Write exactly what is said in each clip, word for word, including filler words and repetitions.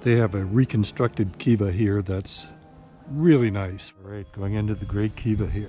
They have a reconstructed kiva here that's really nice. All right, going into the great kiva here.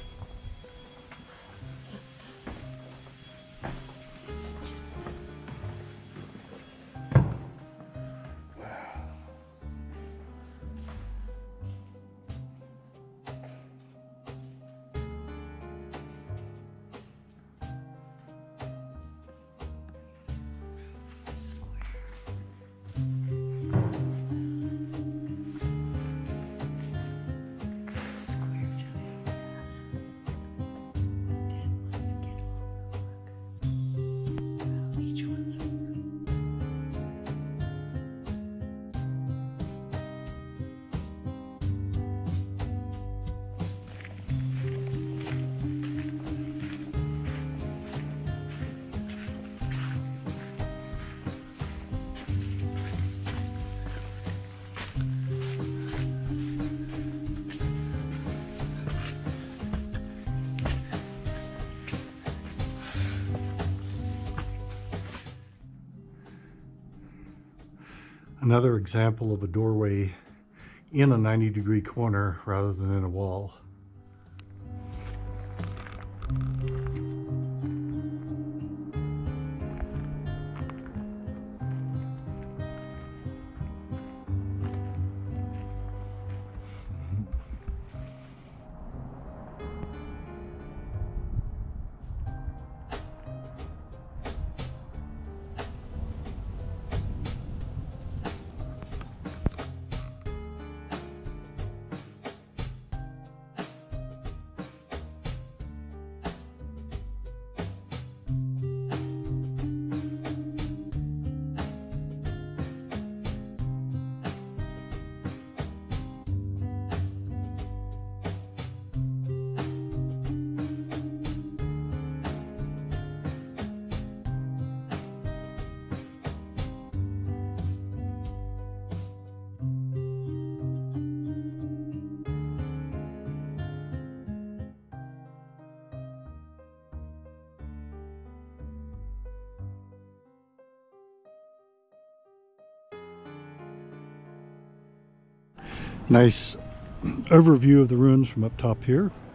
Another example of a doorway in a ninety degree corner rather than in a wall. Nice overview of the ruins from up top here.